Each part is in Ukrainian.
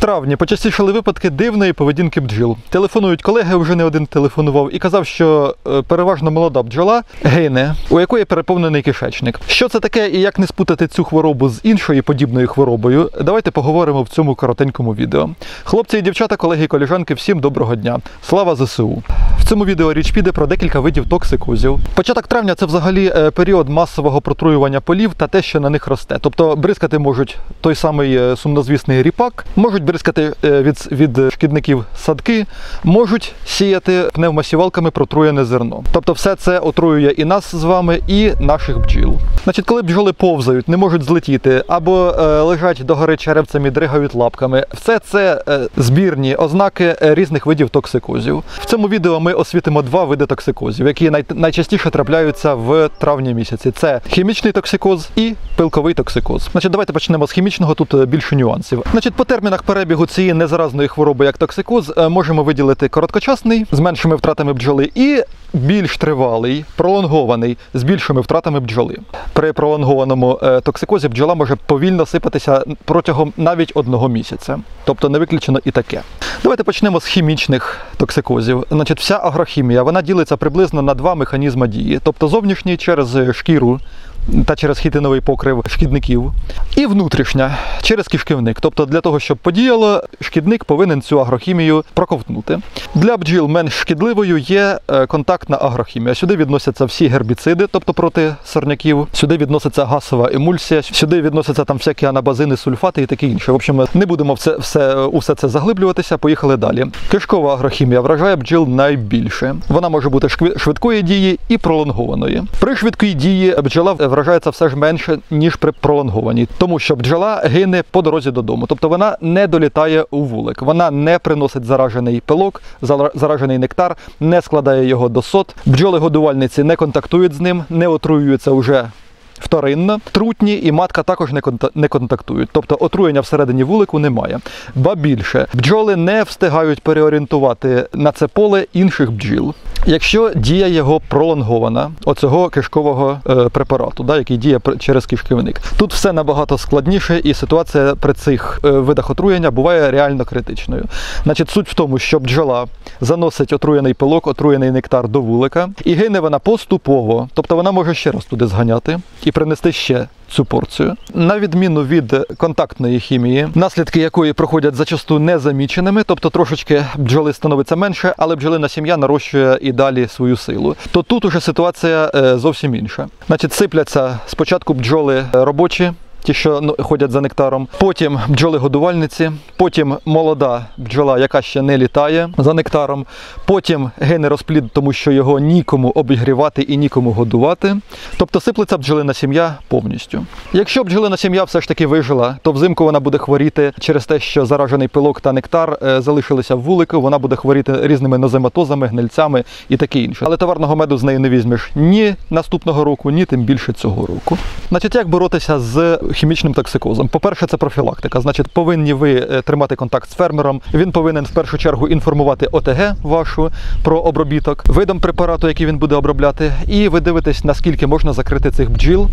травні почастішали випадки дивної поведінки бджіл. Телефонують колеги, вже не один телефонував, і казав, що переважно молода бджола гине, у якої переповнений кишечник. Що це таке і як не спутати цю хворобу з іншою подібною хворобою, давайте поговоримо в цьому коротенькому відео. Хлопці і дівчата, колеги і колежанки, всім доброго дня. Слава ЗСУ! В цьому відео річ піде про декілька видів токсикозів. Початок травня – це взагалі період масового протруювання полів та те, що на них росте. Тобто бризкати можуть той самий сумнозвісний ріпак, можуть бризкати від шкідників садки, можуть сіяти пневмосівалками протруєне зерно. Тобто все це отруює і нас з вами, і наших бджіл. Значить, коли бджоли повзають, не можуть злетіти, або лежать догори черевцем і дригають лапками, все це збірні ознаки різних видів токсикозів. В цьому відео ми освітимо два види токсикозів, які найчастіше трапляються в травні місяці. Це хімічний токсикоз і пилковий токсикоз. Значить, давайте почнемо з хімічного, тут більше нюансів. Значить, по термінах перебігу цієї незаразної хвороби, як токсикоз, можемо виділити короткочасний, з меншими втратами бджоли, і більш тривалий, пролонгований, з більшими втратами бджоли. При пролонгованому токсикозі бджола може повільно сипатися протягом навіть 1 місяця. Тобто не виключено і таке. Давайте почнемо з хімічних токсикозів. Значить, вся агрохімія, вона ділиться приблизно на два механізми дії. Тобто зовнішній через шкіру та через хітиновий покрив шкідників, і внутрішня через кишківник. Тобто для того, щоб подіяло, шкідник повинен цю агрохімію проковтнути. Для бджіл менш шкідливою є контактна агрохімія. Сюди відносяться всі гербіциди, тобто проти сорняків, сюди відноситься гасова емульсія, сюди відносяться там всякі анабазини, сульфати і таке інше. В общем, не будемо у все це заглиблюватися, поїхали далі. Кишкова агрохімія вражає бджіл найбільше. Вона може бути швидкої дії і пролонгованої. При швидкій дії бджола вражається все ж менше, ніж при пролонгованій, тому що бджола гине по дорозі додому. Тобто вона не долітає у вулик, вона не приносить заражений пилок, заражений нектар, не складає його до сот. Бджоли-годувальниці не контактують з ним, не отруюються вже вторинно. Трутні і матка також не контактують. Тобто отруєння всередині вулику немає. Ба більше, бджоли не встигають переорієнтувати на це поле інших бджіл. Якщо дія його пролонгована, оцього кишкового препарату, який діє через кишківник, тут все набагато складніше, і ситуація при цих видах отруєння буває реально критичною. Значить, суть в тому, що бджола заносить отруєний пилок, отруєний нектар до вулика, і гине вона поступово, тобто вона може ще раз туди зганяти і принести ще цю порцію. На відміну від контактної хімії, наслідки якої проходять зачасту незаміченими, тобто трошечки бджоли становиться менше, але бджолина сім'я нарощує і далі свою силу, то тут уже ситуація зовсім інша. Значить, сипляться спочатку бджоли робочі, ті, що ходять за нектаром, потім бджоли-годувальниці, потім молода бджола, яка ще не літає за нектаром, потім гине розплід, тому що його нікому обігрівати і нікому годувати. Тобто сиплеться бджолина сім'я повністю. Якщо бджолина сім'я все ж таки вижила, то взимку вона буде хворіти через те, що заражений пилок та нектар залишилися в вулику, вона буде хворіти різними нозематозами, гнильцями і таке інше. Але товарного меду з неї не візьмеш ні наступного року, ні тим більше цього року. Значить, як боротися з хімічним токсикозом? По-перше, це профілактика. Значить, повинні ви тримати контакт з фермером. Він повинен в першу чергу інформувати ОТГ вашу про обробіток, видом препарату, який він буде обробляти, і ви дивитесь, наскільки можна закрити цих бджіл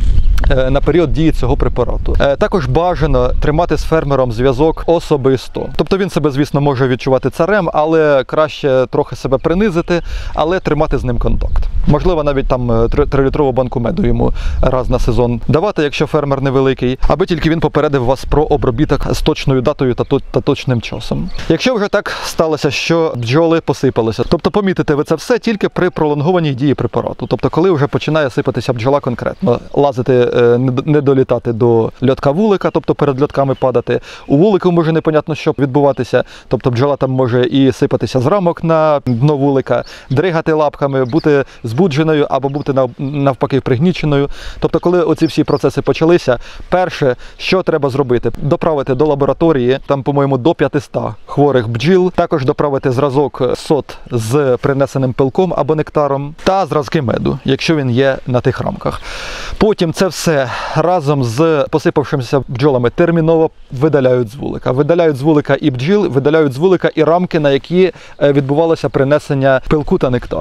на період дії цього препарату. Також бажано тримати з фермером зв'язок особисто. Тобто він себе, звісно, може відчувати царем, але краще трохи себе принизити, але тримати з ним контакт. Можливо, навіть там 3-літрову банку меду йому раз на сезон давати, якщо фермер невеликий, аби тільки він попередив вас про обробіток з точною датою та точним часом. Якщо вже так сталося, що бджоли посипалися, тобто помітите ви це все тільки при пролонгованій дії препарату. Тобто коли вже починає сипатися бджола конкретно, лазити, не долітати до льотка вулика, тобто перед льотками падати. У вулику може непонятно, що відбуватися, тобто бджола там може і сипатися з рамок на дно вулика, дригати лапками, бути збудженою або бути навпаки пригніченою. Тобто коли оці всі процеси почалися, перше, що треба зробити? Доправити до лабораторії, там, по-моєму, до 500 хворих бджіл, також доправити зразок сот з принесеним пилком або нектаром та зразки меду, якщо він є на тих рамках. Потім це все разом з посипавшимися бджолами терміново видаляють з вулика. Видаляють з вулика і бджіл, видаляють з вулика і рамки, на які відбувалося принесення пилку та нектару.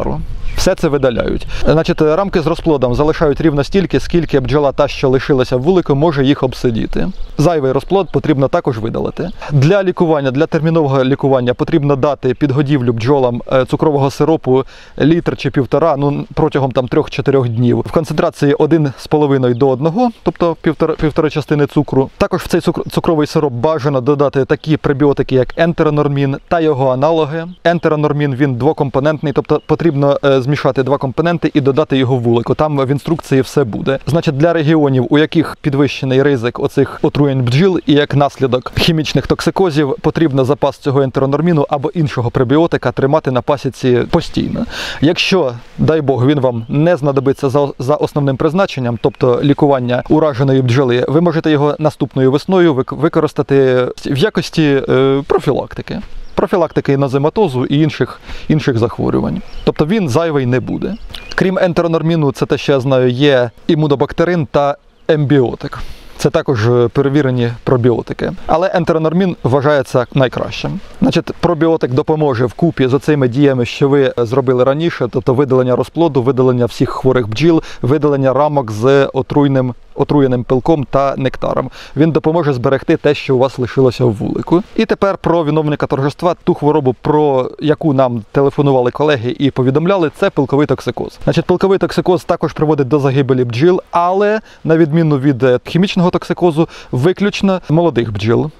Все це видаляють. Значить, рамки з розплодом залишають рівно стільки, скільки бджола та, що лишилася в вулику, може їх обсидіти. Зайвий розплод потрібно також видалити. Для лікування, для термінового лікування потрібно дати під годівлю бджолам цукрового сиропу літр чи півтора, протягом 3-4 днів. В концентрації 1,5 до 1, тобто півтори частини цукру. Також в цей цукровий сироп бажано додати такі пребіотики, як ентеронормін та його аналоги. Ентеронормін, він двокомпонентний, тобто потрібно змішати 2 компоненти і додати його в вулику. Там в інструкції все буде. Значить, для регіонів, у яких підвищений ризик оцих отруєнь бджіл і як наслідок хімічних токсикозів, потрібно запас цього ентеронорміну або іншого пребіотика тримати на пасіці постійно. Якщо, дай Бог, він вам не знадобиться за основним призначенням, тобто лікування ураженої бджоли, ви можете його наступною весною використати в якості профілактики. Профілактики інозематозу і інших захворювань. Тобто він зайвий не буде. Крім ентеронорміну, це те, що я знаю, є імунобактерин та ембіотик. Це також перевірені пробіотики. Але ентеронормін вважається найкращим. Значить, пробіотик допоможе вкупі з оцими діями, що ви зробили раніше, тобто видалення розплоду, видалення всіх хворих бджіл, видалення рамок з отруєним пилком та нектаром. Він допоможе зберегти те, що у вас лишилося в вулику. І тепер про виновника торжества, ту хворобу, про яку нам телефонували колеги і повідомляли, це пилковий токсикоз. Значить, пилковий токсикоз також приводить до загибелі бджіл, але, на відміну від хімічного токсикозу, виключно молодих бджіл.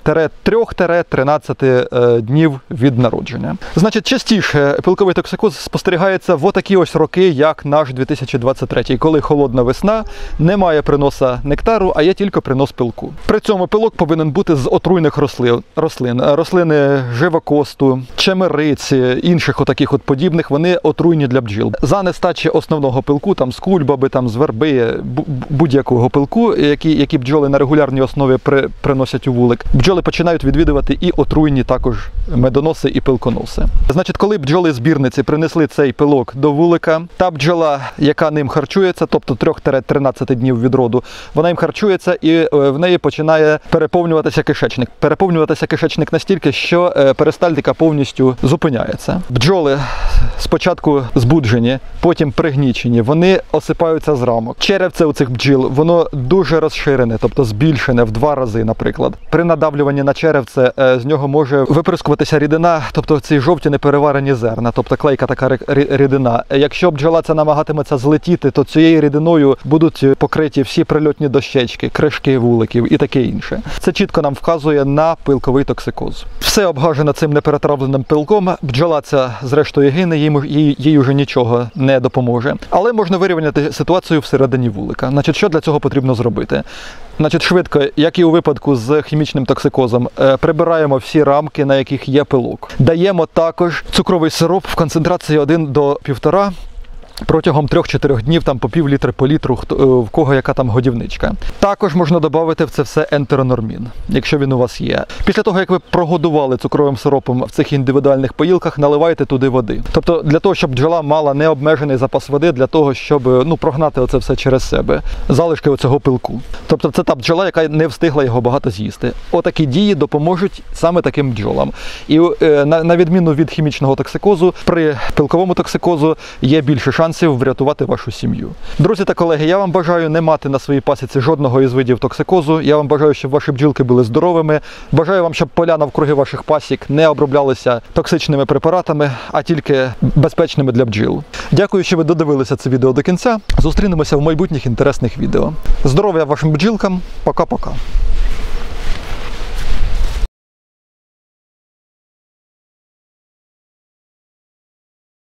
3-13 днів від народження. Значить, частіше пилковий токсикоз спостерігається в отакі ось роки, як наш 2023, коли холодна весна, немає приноса нектару, а є тільки принос пилку. При цьому пилок повинен бути з отруйних рослин. Рослини живокосту, чемериці, інших отаких от подібних, вони отруйні для бджіл. За нестачі основного пилку, з кульбаби, з верби, будь-якого пилку, які бджоли на регулярній основі приносять у вулик, бджоли починають відвідувати і отруйні також медоноси і пилконоси. Значить, коли бджоли-збірниці принесли цей пилок до вулика, та бджола, яка ним харчується, тобто 3-13 днів від роду, вона їм харчується і в неї починає переповнюватися кишечник. Переповнюватися кишечник настільки, що перистальтика повністю зупиняється. Бджоли спочатку збуджені, потім пригнічені, вони осипаються з рамок. Черевце у цих бджіл, воно дуже розширене, тобто збільшене в 2 рази, наприклад. При надавлюванні на черевце з нього може виприскуватися рідина, тобто ці жовті непереварені зерна, тобто клейка така рідина. Якщо бджола це намагатиметься злетіти, то цією рідиною будуть покриті всі прильотні дощечки, кришки вуликів і таке інше. Це чітко нам вказує на пилковий токсикоз. Все обгажено цим неперетравленим пилком, бджола ця зрештою гине, їй вже нічого не допоможе. Але можна вирівняти ситуацію всередині вулика. Значить, що для цього потрібно зробити? Значить, швидко, як і у випадку з хімічним токсикозом, прибираємо всі рамки, на яких є пилок. Даємо також цукровий сироп в концентрації 1 до 1,5 протягом 3-4 днів, по пів літри, по літру, в кого яка там годівничка. Також можна додати в це все ентеронормін, якщо він у вас є. Після того, як ви прогодували цукровим сиропом в цих індивідуальних поїлках, наливайте туди води. Тобто для того, щоб бджола мала необмежений запас води, для того, щоб прогнати оце все через себе, залишки оцього пилку. Тобто це та бджола, яка не встигла його багато з'їсти. Отакі дії допоможуть саме таким бджолам. І на відміну від хімічного токсикозу, при пилковому токсикозу є більше шансів врятувати вашу сім'ю. Друзі та колеги, я вам бажаю не мати на своїй пасіці жодного із видів токсикозу. Я вам бажаю, щоб ваші бджілки були здоровими. Бажаю вам, щоб поля навкруги ваших пасік не оброблялися токсичними препаратами, а тільки безпечними для бджіл. Дякую, що ви додивилися це відео до кінця. Зустрінемося в майбутніх інтересних відео. Здоров'я вашим бджілкам. Пока-пока.